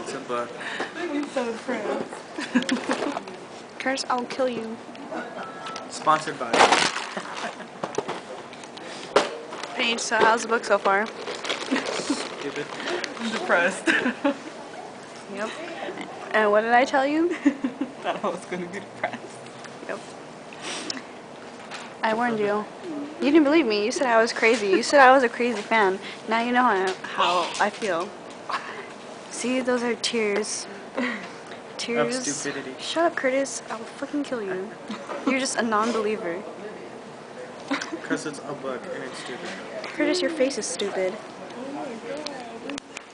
It's a book. I'm so depressed. Kurtis, I'll kill you. Sponsored by. Paige, so how's the book so far? Stupid. I'm depressed. Yep. And what did I tell you? Thought I was gonna be depressed. Yep. I warned you. You didn't believe me. You said I was crazy. You said I was a crazy fan. Now you know how I feel. See, those are tears. Tears. Of stupidity. Shut up, Kurtis. I will fucking kill you. You're just a non-believer. Because it's a book and it's stupid. Kurtis, your face is stupid.